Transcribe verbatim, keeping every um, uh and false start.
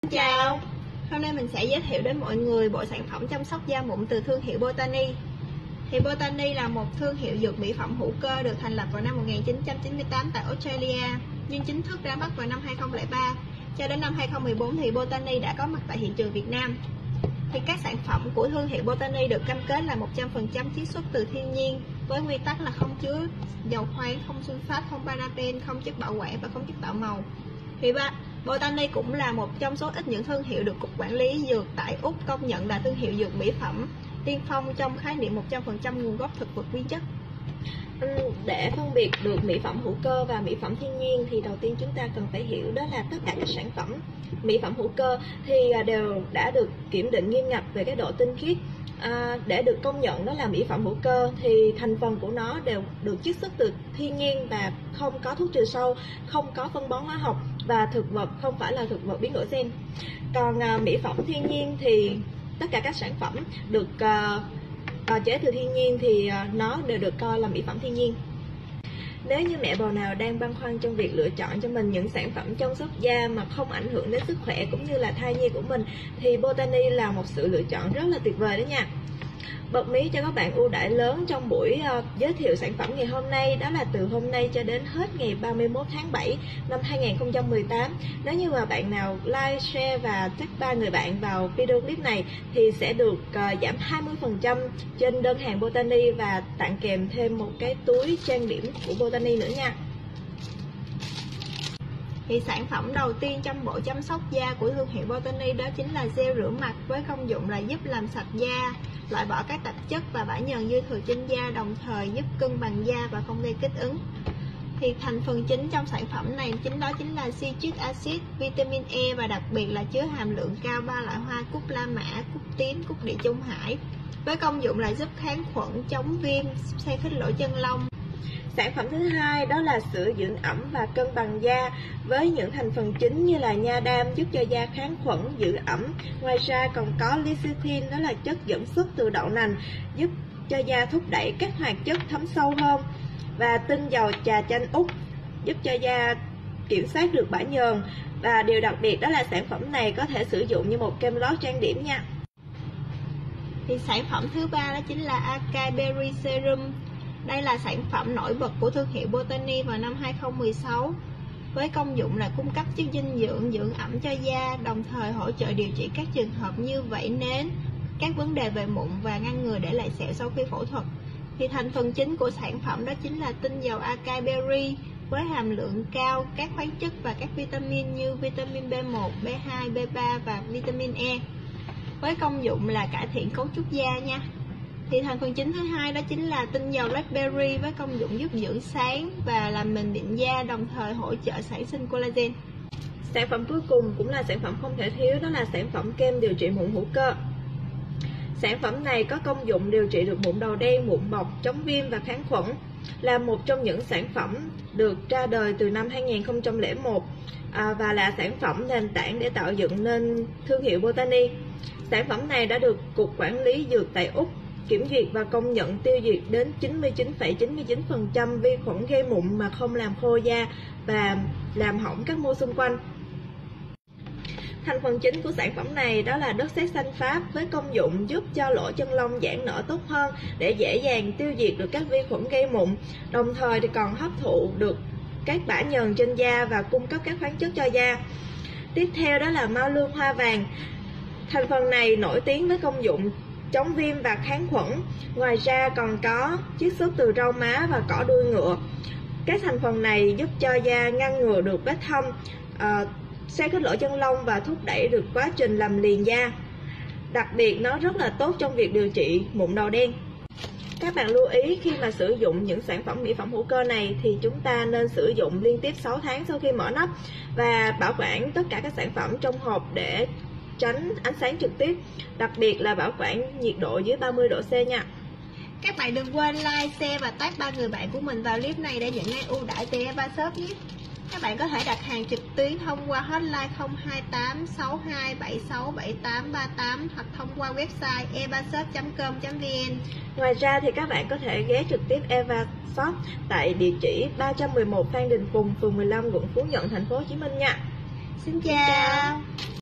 Chào, hôm nay mình sẽ giới thiệu đến mọi người bộ sản phẩm chăm sóc da mụn từ thương hiệu Botany. Thì Botany là một thương hiệu dược mỹ phẩm hữu cơ được thành lập vào năm một nghìn chín trăm chín mươi tám tại Australia, nhưng chính thức ra mắt vào năm hai không không ba. Cho đến năm hai không một bốn thì Botany đã có mặt tại thị trường Việt Nam. Thì các sản phẩm của thương hiệu Botany được cam kết là một trăm phần trăm chiết xuất từ thiên nhiên, với nguyên tắc là không chứa dầu khoáng, không sunfat, không paraben, không chất bảo quản và không chất tạo màu. Thì ba Botany cũng là một trong số ít những thương hiệu được Cục Quản lý Dược tại Úc công nhận là thương hiệu dược mỹ phẩm tiên phong trong khái niệm một trăm phần trăm nguồn gốc thực vật nguyên chất. Để phân biệt được mỹ phẩm hữu cơ và mỹ phẩm thiên nhiên thì đầu tiên chúng ta cần phải hiểu đó là tất cả các sản phẩm mỹ phẩm hữu cơ thì đều đã được kiểm định nghiêm ngặt về cái độ tinh khiết. À, để được công nhận đó là mỹ phẩm hữu cơ thì thành phần của nó đều được chiết xuất từ thiên nhiên và không có thuốc trừ sâu, không có phân bón hóa học và thực vật không phải là thực vật biến đổi gen. Còn à, mỹ phẩm thiên nhiên thì tất cả các sản phẩm được à, bào chế từ thiên nhiên thì à, nó đều được coi là mỹ phẩm thiên nhiên. Nếu như mẹ bầu nào đang băn khoăn trong việc lựa chọn cho mình những sản phẩm chăm sóc da mà không ảnh hưởng đến sức khỏe cũng như là thai nhi của mình thì Botany là một sự lựa chọn rất là tuyệt vời đó nha. Bật mí cho các bạn ưu đãi lớn trong buổi uh, giới thiệu sản phẩm ngày hôm nay, đó là từ hôm nay cho đến hết ngày ba mươi mốt tháng bảy năm hai nghìn không trăm mười tám. Nếu như mà bạn nào like, share và tag ba người bạn vào video clip này thì sẽ được uh, giảm hai mươi phần trăm trên đơn hàng Botany và tặng kèm thêm một cái túi trang điểm của Botany nữa nha. Thì sản phẩm đầu tiên trong bộ chăm sóc da của thương hiệu Botany đó chính là gel rửa mặt với công dụng là giúp làm sạch da, loại bỏ các tạp chất và bã nhờn dư thừa trên da, đồng thời giúp cân bằng da và không gây kích ứng. Thì thành phần chính trong sản phẩm này chính đó chính là citric acid, vitamin E và đặc biệt là chứa hàm lượng cao ba loại hoa cúc la mã, cúc tím, cúc địa trung hải, với công dụng là giúp kháng khuẩn, chống viêm, xe khít lỗ chân lông. Sản phẩm thứ hai đó là sữa dưỡng ẩm và cân bằng da với những thành phần chính như là nha đam giúp cho da kháng khuẩn, giữ ẩm. Ngoài ra còn có lecithin, đó là chất dẫn xuất từ đậu nành giúp cho da thúc đẩy các hoạt chất thấm sâu hơn, và tinh dầu trà chanh Úc giúp cho da kiểm soát được bã nhờn. Và điều đặc biệt đó là sản phẩm này có thể sử dụng như một kem lót trang điểm nha. Thì sản phẩm thứ ba đó chính là Acai Berry Serum. Đây là sản phẩm nổi bật của thương hiệu Botany vào năm hai không một sáu, với công dụng là cung cấp chất dinh dưỡng, dưỡng ẩm cho da, đồng thời hỗ trợ điều trị các trường hợp như vảy nến, các vấn đề về mụn và ngăn ngừa để lại sẹo sau khi phẫu thuật. Thì thành phần chính của sản phẩm đó chính là tinh dầu Acai Berry với hàm lượng cao các khoáng chất và các vitamin như vitamin B một, B hai, B ba và vitamin E, với công dụng là cải thiện cấu trúc da nha. Thì thành phần chính thứ hai đó chính là tinh dầu blackberry với công dụng giúp dưỡng sáng và làm mịn điện da, đồng thời hỗ trợ sản sinh collagen. Sản phẩm cuối cùng cũng là sản phẩm không thể thiếu, đó là sản phẩm kem điều trị mụn hữu cơ. Sản phẩm này có công dụng điều trị được mụn đầu đen, mụn bọc, chống viêm và kháng khuẩn, là một trong những sản phẩm được ra đời từ năm hai nghìn không trăm lẻ một à, và là sản phẩm nền tảng để tạo dựng nên thương hiệu Botany. Sản phẩm này đã được Cục Quản lý Dược tại Úc kiểm duyệt và công nhận tiêu diệt đến chín mươi chín phẩy chín mươi chín phần trăm vi khuẩn gây mụn mà không làm khô da và làm hỏng các mô xung quanh. Thành phần chính của sản phẩm này đó là đất sét xanh Pháp với công dụng giúp cho lỗ chân lông giãn nở tốt hơn để dễ dàng tiêu diệt được các vi khuẩn gây mụn, đồng thời thì còn hấp thụ được các bã nhờn trên da và cung cấp các khoáng chất cho da. Tiếp theo đó là mao lương hoa vàng. Thành phần này nổi tiếng với công dụng chống viêm và kháng khuẩn. Ngoài ra còn có chiết xuất từ rau má và cỏ đuôi ngựa. Các thành phần này giúp cho da ngăn ngừa được vết thâm, uh, xe khít lỗ chân lông và thúc đẩy được quá trình làm liền da. Đặc biệt nó rất là tốt trong việc điều trị mụn đầu đen. Các bạn lưu ý khi mà sử dụng những sản phẩm mỹ phẩm hữu cơ này thì chúng ta nên sử dụng liên tiếp sáu tháng sau khi mở nắp và bảo quản tất cả các sản phẩm trong hộp để tránh ánh sáng trực tiếp, đặc biệt là bảo quản nhiệt độ dưới ba mươi độ C nha. Các bạn đừng quên like, share và tag ba người bạn của mình vào clip này để nhận ngay ưu đãi từ Eva Shop nhé. Các bạn có thể đặt hàng trực tuyến thông qua hotline không hai tám sáu hai bảy sáu bảy tám ba tám hoặc thông qua website eva shop chấm com chấm vn. Ngoài ra thì các bạn có thể ghé trực tiếp Eva Shop tại địa chỉ ba trăm mười một Phan Đình Phùng, phường mười lăm, quận Phú Nhuận, thành phố Hồ Chí Minh nha. Xin chào.